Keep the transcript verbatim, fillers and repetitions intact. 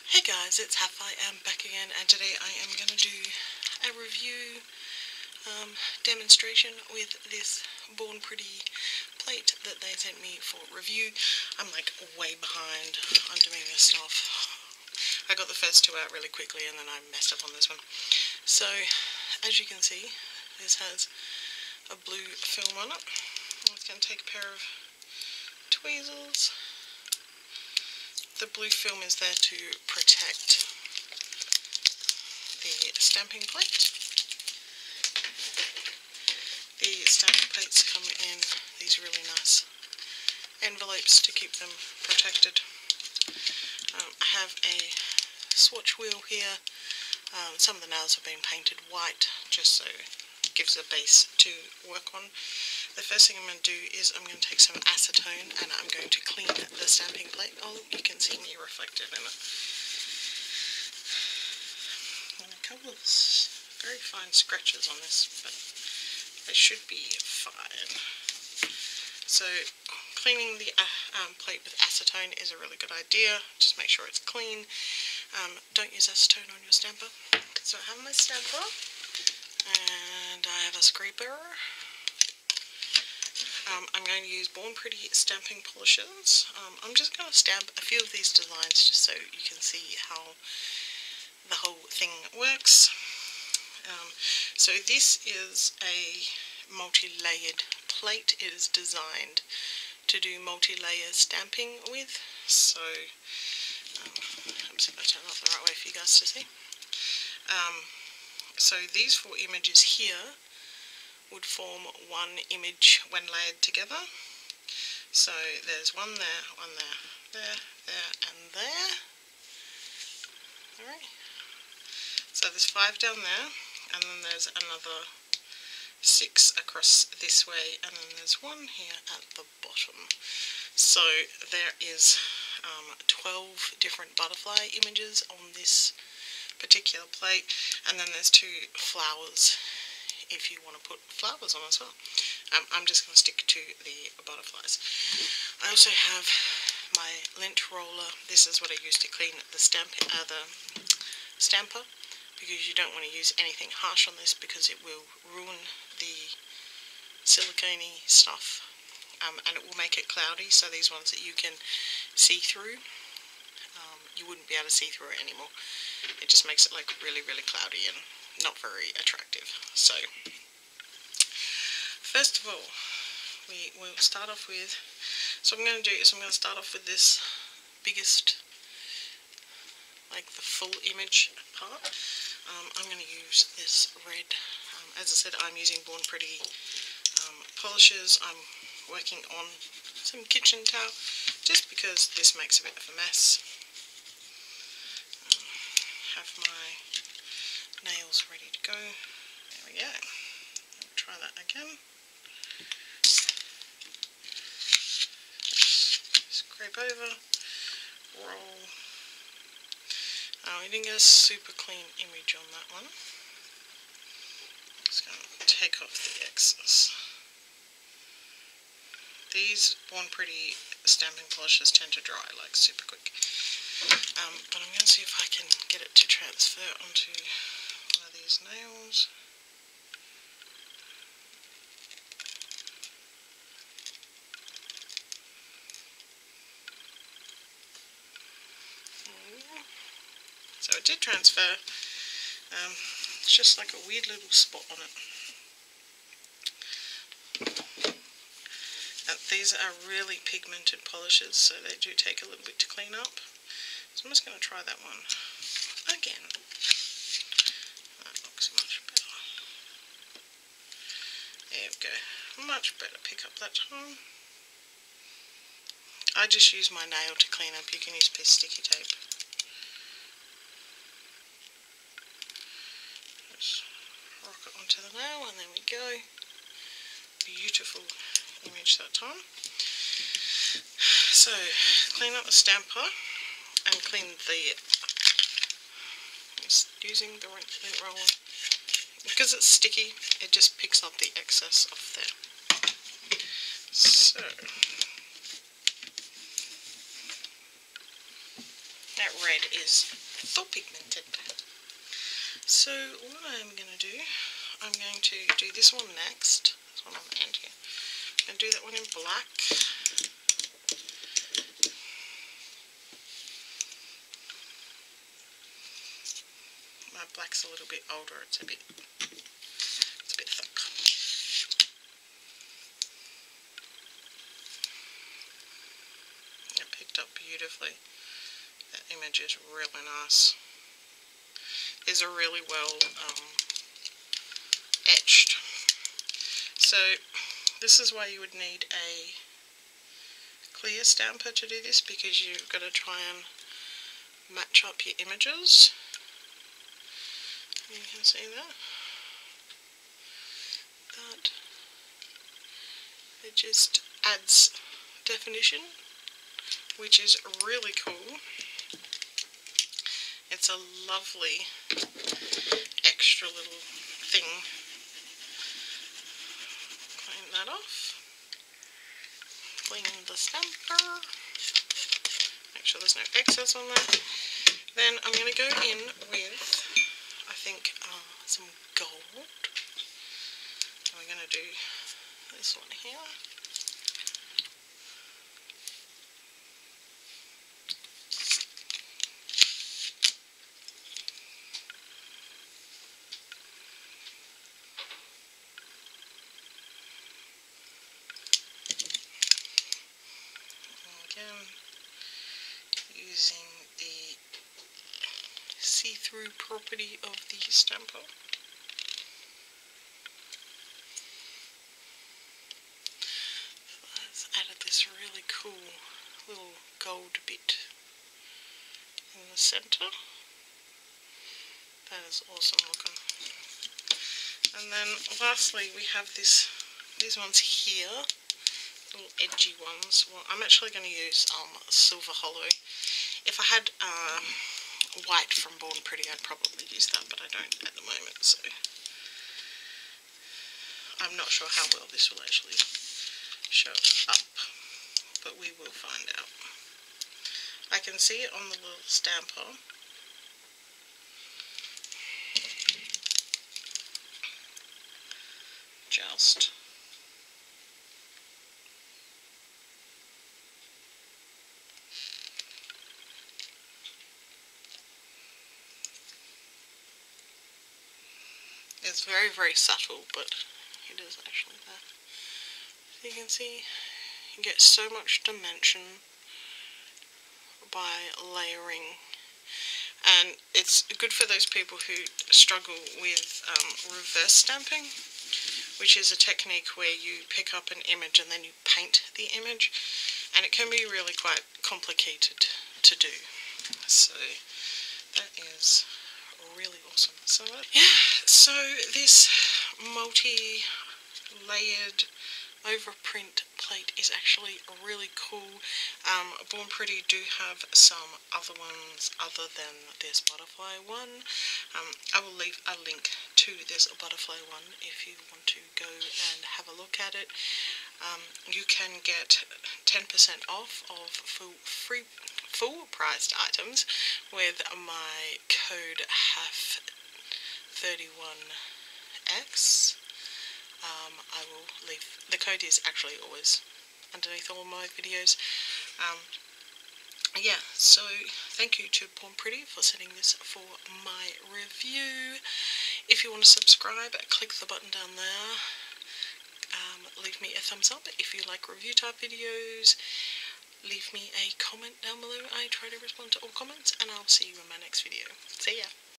Hey guys, it's Haffina. I'm back again, and today I am going to do a review um, demonstration with this Born Pretty plate that they sent me for review. I'm like way behind on doing this stuff. I got the first two out really quickly and then I messed up on this one. So, as you can see, this has a blue film on it. I'm just going to take a pair of tweezers. The blue film is there to protect the stamping plate. The stamping plates come in these really nice envelopes to keep them protected. Um, I have a swatch wheel here. Um, some of the nails have been painted white just so it gives a base to work on. The first thing I'm going to do is I'm going to take some acetone and I'm going to clean the stamping plate. Oh, you can see me reflected in it. And a couple of very fine scratches on this, but they should be fine. So cleaning the uh, um, plate with acetone is a really good idea. Just make sure it's clean. Um, don't use acetone on your stamper. So I have my stamper and I have a scraper. Um, I'm going to use Born Pretty stamping polishes. Um, I'm just going to stamp a few of these designs just so you can see how the whole thing works. Um, so this is a multi-layered plate. It is designed to do multi-layer stamping with. So, um, I'm just going to turn it off the right way for you guys to see. Um, so these four images here would form one image when layered together. So there's one there, one there, there, there, and there. Alright. So there's five down there, and then there's another six across this way, and then there's one here at the bottom. So there is um, twelve different butterfly images on this particular plate, and then there's two flowers if you want to put flowers on as well. Um, I'm just going to stick to the butterflies. I also have my lint roller. This is what I use to clean the stamp, uh, the stamper, because you don't want to use anything harsh on this because it will ruin the silicone stuff, um, and it will make it cloudy. So these ones that you can see through, um, you wouldn't be able to see through it anymore. It just makes it like really, really cloudy and not very attractive. So first of all, we will start off with, so what I'm going to do is I'm going to start off with this biggest, like the full image part. Um, I'm going to use this red, um, as I said, I'm using Born Pretty um, polishes. I'm working on some kitchen towel just because this makes a bit of a mess. Um, have my nails ready to go. There we go. I'll try that again. Scrape over, roll. Oh, we didn't get a super clean image on that one. Just going to take off the excess. These Born Pretty stamping polishes tend to dry like super quick. Um, but I'm going to see if I can get it to transfer onto one of these nails. So it did transfer. Um, it's just like a weird little spot on it. And these are really pigmented polishes, so they do take a little bit to clean up. So I'm just going to try that one again. That looks much better. There we go. Much better pick up that time. I just use my nail to clean up. You can use piece sticky tape. Just rock it onto the nail and there we go. Beautiful image that time. So, clean up the stamper and clean the, just using the lint roller. Because it's sticky, it just picks up the excess off there. So, that red is full pigmented. So what I'm going to do, I'm going to do this one next. This one on the end here. I'm going to do that one in black. My black's a little bit older, it's a bit, it's a bit thick. It picked up beautifully. That image is really nice. These are really well um, etched. So this is why you would need a clear stamper to do this, because you've got to try and match up your images. You can see that. That it just adds definition, which is really cool. It's a lovely extra little thing. Clean that off. Clean the stamper. Make sure there's no excess on that. Then I'm going to go in with, I think, uh, some gold. And we're going to do this one here. Again, using the see-through property of the stamper. So that's added this really cool little gold bit in the centre. That is awesome looking. And then lastly we have this these ones here. Little edgy ones. Well, I'm actually going to use um, Silver Hollow. If I had uh, white from Born Pretty, I'd probably use that, but I don't at the moment, so I'm not sure how well this will actually show up, but we will find out. I can see it on the little stamper. Just it's very, very subtle, but it is actually there. So you can see you get so much dimension by layering, and it's good for those people who struggle with um, reverse stamping, which is a technique where you pick up an image and then you paint the image, and it can be really quite complicated to do. So that is really awesome. So yeah, so this multi-layered overprint plate is actually really cool. Um, Born Pretty do have some other ones other than this butterfly one. Um, I will leave a link to this butterfly one if you want to go and have a look at it. Um, you can get ten percent off of full free full priced items with my code Haff thirty-one X. Um, I will leave, the code is actually always underneath all my videos. Um, yeah, so thank you to Born Pretty for sending this for my review. If you want to subscribe, click the button down there. Um, leave me a thumbs up if you like review type videos. Leave me a comment down below. I try to respond to all comments, and I'll see you in my next video. See ya!